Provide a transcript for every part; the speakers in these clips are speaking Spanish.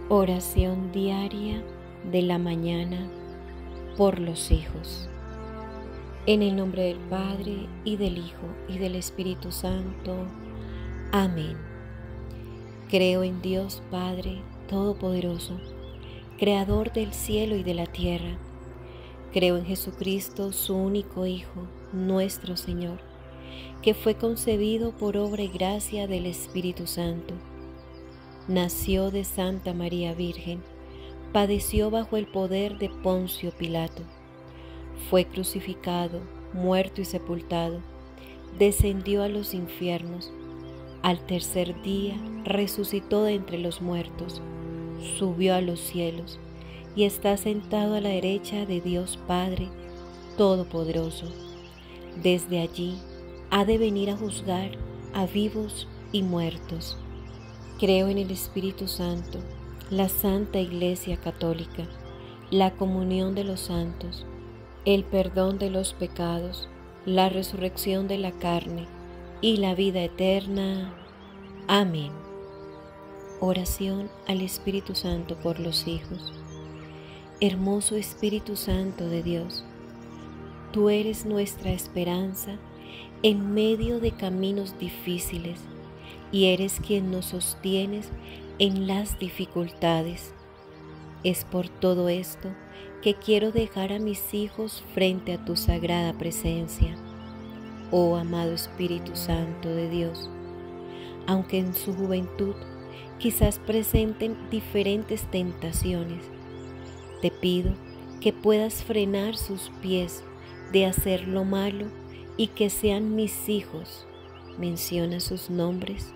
Oración diaria de la mañana por los hijos. En el nombre del Padre, y del Hijo, y del Espíritu Santo. Amén. Creo en Dios Padre Todopoderoso, Creador del cielo y de la tierra. Creo en Jesucristo, su único Hijo, nuestro Señor, que fue concebido por obra y gracia del Espíritu Santo. Nació de Santa María Virgen, padeció bajo el poder de Poncio Pilato, fue crucificado, muerto y sepultado, descendió a los infiernos, al tercer día resucitó de entre los muertos, subió a los cielos y está sentado a la derecha de Dios Padre Todopoderoso. Desde allí ha de venir a juzgar a vivos y muertos. Creo en el Espíritu Santo, la Santa Iglesia Católica, la comunión de los santos, el perdón de los pecados, la resurrección de la carne y la vida eterna. Amén. Oración al Espíritu Santo por los hijos. Hermoso Espíritu Santo de Dios, tú eres nuestra esperanza en medio de caminos difíciles, y eres quien nos sostienes en las dificultades. Es por todo esto que quiero dejar a mis hijos frente a tu sagrada presencia, oh amado Espíritu Santo de Dios. Aunque en su juventud quizás presenten diferentes tentaciones, te pido que puedas frenar sus pies de hacer lo malo y que sean mis hijos. Menciona sus nombres.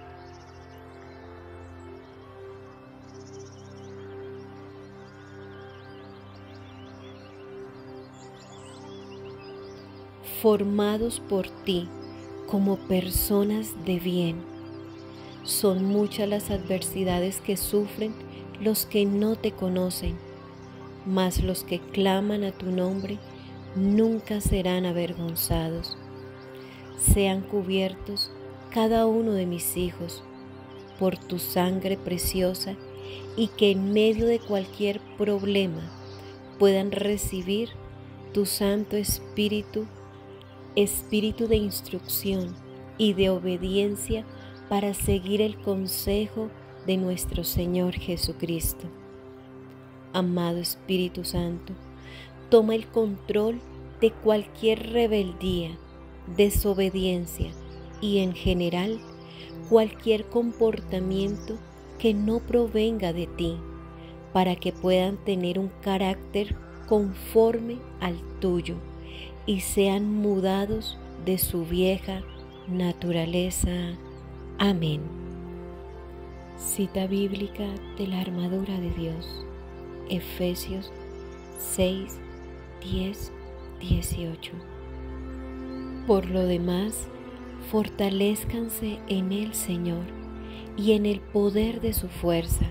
Formados por ti como personas de bien. Son muchas las adversidades que sufren los que no te conocen, mas los que claman a tu nombre nunca serán avergonzados. Sean cubiertos cada uno de mis hijos por tu sangre preciosa, y que en medio de cualquier problema puedan recibir tu Santo Espíritu, Espíritu de instrucción y de obediencia para seguir el consejo de nuestro Señor Jesucristo. Amado Espíritu Santo, toma el control de cualquier rebeldía, desobediencia y en general cualquier comportamiento que no provenga de ti, para que puedan tener un carácter conforme al tuyo y sean mudados de su vieja naturaleza. Amén. Cita bíblica de la armadura de Dios, Efesios 6, 10, 18. Por lo demás, fortalézcanse en el Señor y en el poder de su fuerza.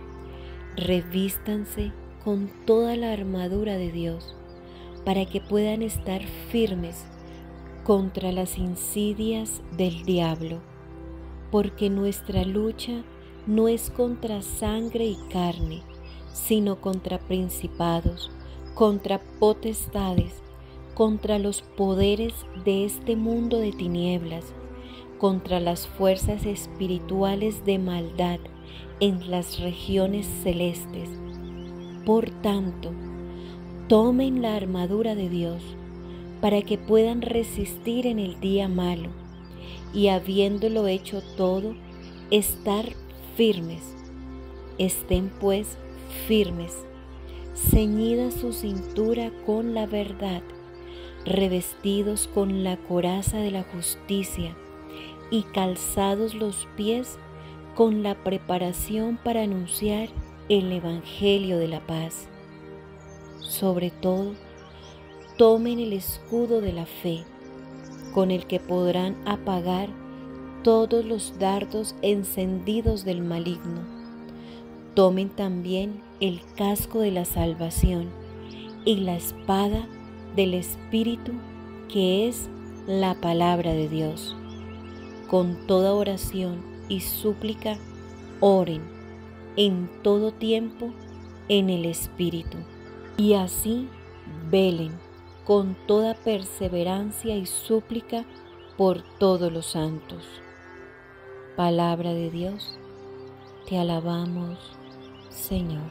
Revístanse con toda la armadura de Dios, para que puedan estar firmes contra las insidias del diablo, porque nuestra lucha no es contra sangre y carne, sino contra principados, contra potestades, contra los poderes de este mundo de tinieblas, contra las fuerzas espirituales de maldad en las regiones celestes. Por tanto, tomen la armadura de Dios para que puedan resistir en el día malo, y habiéndolo hecho todo, estar firmes. Estén pues firmes, ceñida su cintura con la verdad, revestidos con la coraza de la justicia y calzados los pies con la preparación para anunciar el Evangelio de la paz. Sobre todo, tomen el escudo de la fe, con el que podrán apagar todos los dardos encendidos del maligno. Tomen también el casco de la salvación y la espada del Espíritu, que es la palabra de Dios. Con toda oración y súplica, oren en todo tiempo en el Espíritu, y así velen con toda perseverancia y súplica por todos los santos. Palabra de Dios, te alabamos, Señor.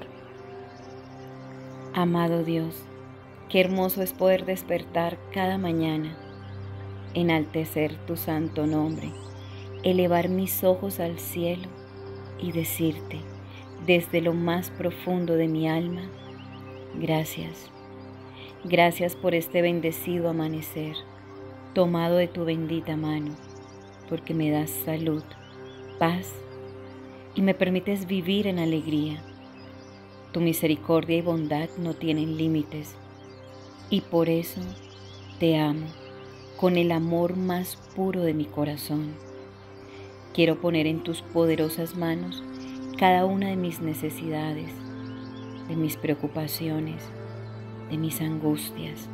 Amado Dios, qué hermoso es poder despertar cada mañana, enaltecer tu santo nombre, elevar mis ojos al cielo y decirte desde lo más profundo de mi alma, gracias. Gracias por este bendecido amanecer, tomado de tu bendita mano, porque me das salud, paz y me permites vivir en alegría. Tu misericordia y bondad no tienen límites, y por eso te amo con el amor más puro de mi corazón. Quiero poner en tus poderosas manos cada una de mis necesidades, de mis preocupaciones, de mis angustias,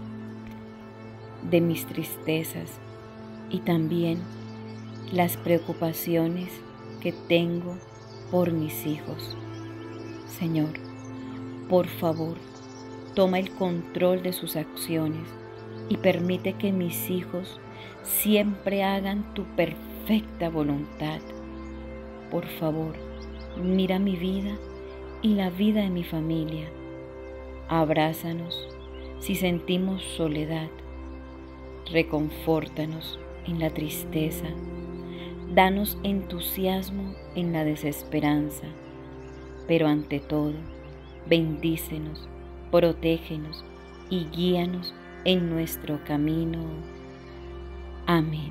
de mis tristezas y también las preocupaciones que tengo por mis hijos. Señor, por favor, toma el control de sus acciones y permite que mis hijos siempre hagan tu perfecta voluntad. Por favor, mira mi vida y la vida de mi familia. Abrázanos si sentimos soledad, reconfórtanos en la tristeza, danos entusiasmo en la desesperanza, pero ante todo, bendícenos, protégenos y guíanos en nuestro camino. Amén.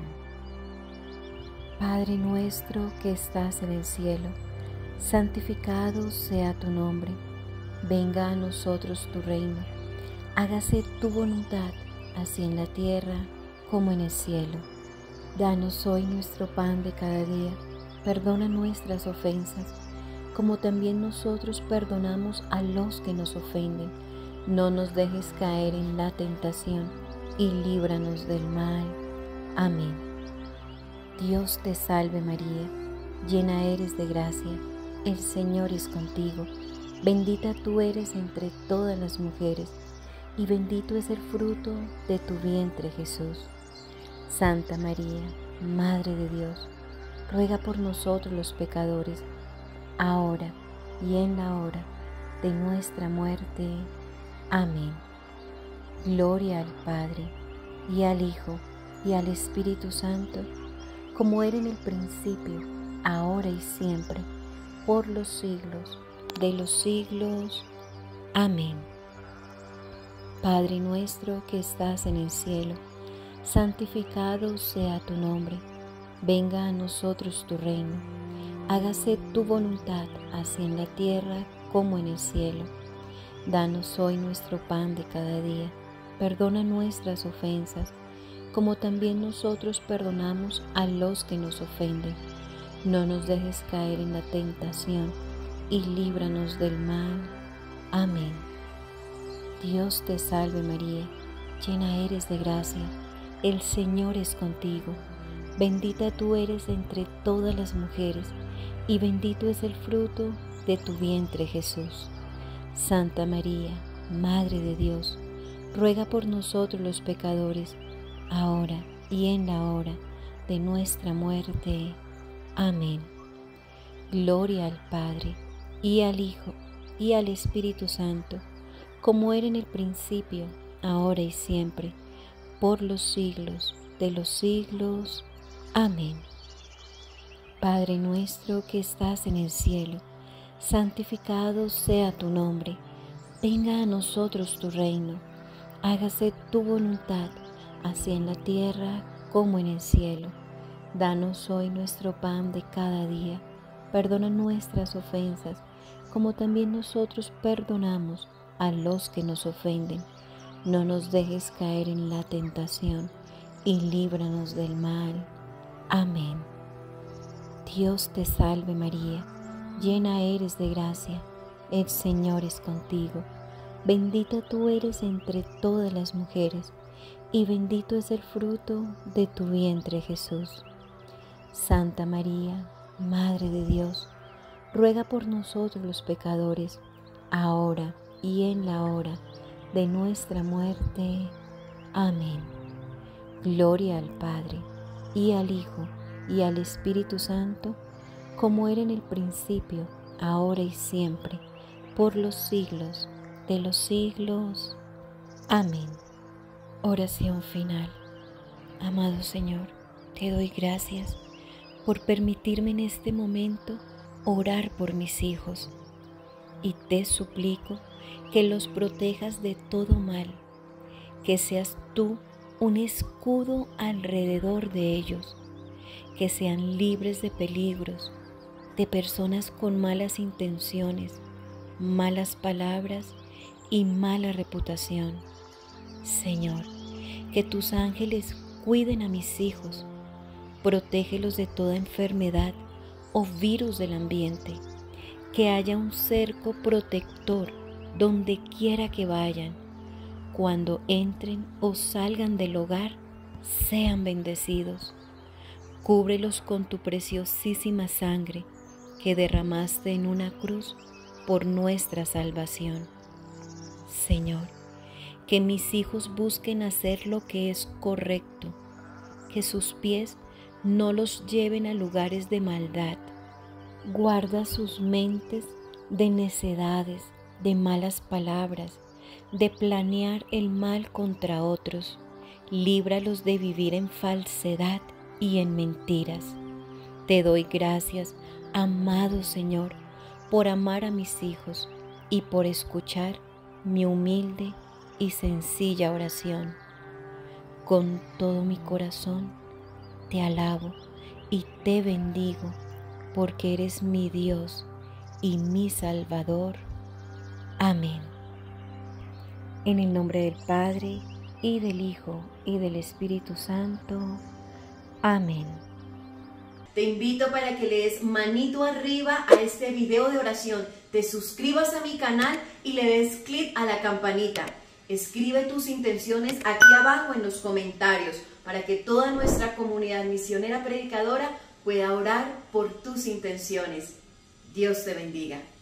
Padre nuestro que estás en el cielo, santificado sea tu nombre. Venga a nosotros tu reino, hágase tu voluntad, así en la tierra como en el cielo. Danos hoy nuestro pan de cada día, perdona nuestras ofensas, como también nosotros perdonamos a los que nos ofenden. No nos dejes caer en la tentación, y líbranos del mal. Amén. Dios te salve María, llena eres de gracia, el Señor es contigo. Bendita tú eres entre todas las mujeres, y bendito es el fruto de tu vientre, Jesús. Santa María, Madre de Dios, ruega por nosotros los pecadores, ahora y en la hora de nuestra muerte. Amén. Gloria al Padre, y al Hijo, y al Espíritu Santo, como era en el principio, ahora y siempre, por los siglos de los siglos. Amén. Padre nuestro que estás en el cielo, santificado sea tu nombre. Venga a nosotros tu reino. Hágase tu voluntad, así en la tierra como en el cielo. Danos hoy nuestro pan de cada día. Perdona nuestras ofensas, como también nosotros perdonamos a los que nos ofenden. No nos dejes caer en la tentación, y líbranos del mal. Amén. Dios te salve María, llena eres de gracia, el Señor es contigo. Bendita tú eres entre todas las mujeres, y bendito es el fruto de tu vientre Jesús. Santa María, Madre de Dios, ruega por nosotros los pecadores, ahora y en la hora de nuestra muerte. Amén. Gloria al Padre, y al Hijo, y al Espíritu Santo, como era en el principio, ahora y siempre, por los siglos de los siglos. Amén. Padre nuestro que estás en el cielo, santificado sea tu nombre. Venga a nosotros tu reino. Hágase tu voluntad, así en la tierra como en el cielo. Danos hoy nuestro pan de cada día. Perdona nuestras ofensas, como también nosotros perdonamos a los que nos ofenden. No nos dejes caer en la tentación, y líbranos del mal. Amén. Dios te salve María, llena eres de gracia, el Señor es contigo. Bendita tú eres entre todas las mujeres, y bendito es el fruto de tu vientre Jesús. Santa María, Madre de Dios, ruega por nosotros los pecadores, ahora y en la hora de nuestra muerte. Amén. Gloria al Padre, y al Hijo, y al Espíritu Santo, como era en el principio, ahora y siempre, por los siglos de los siglos. Amén. Oración final. Amado Señor, te doy gracias por permitirme en este momento orar por mis hijos, y te suplico que los protejas de todo mal, que seas tú un escudo alrededor de ellos, que sean libres de peligros, de personas con malas intenciones, malas palabras y mala reputación. Señor, que tus ángeles cuiden a mis hijos, protégelos de toda enfermedad o virus del ambiente, que haya un cerco protector donde quiera que vayan. Cuando entren o salgan del hogar, sean bendecidos. Cúbrelos con tu preciosísima sangre que derramaste en una cruz por nuestra salvación. Señor, que mis hijos busquen hacer lo que es correcto, que sus pies no los lleven a lugares de maldad. Guarda sus mentes de necedades, de malas palabras, de planear el mal contra otros. Líbralos de vivir en falsedad y en mentiras. Te doy gracias, amado Señor, por amar a mis hijos y por escuchar mi humilde y sencilla oración. Con todo mi corazón te alabo y te bendigo, porque eres mi Dios y mi Salvador. Amén. En el nombre del Padre, y del Hijo, y del Espíritu Santo. Amén. Te invito para que le des manito arriba a este video de oración, te suscribas a mi canal y le des clic a la campanita. Escribe tus intenciones aquí abajo en los comentarios para que toda nuestra comunidad misionera predicadora pueda orar por tus intenciones. Dios te bendiga.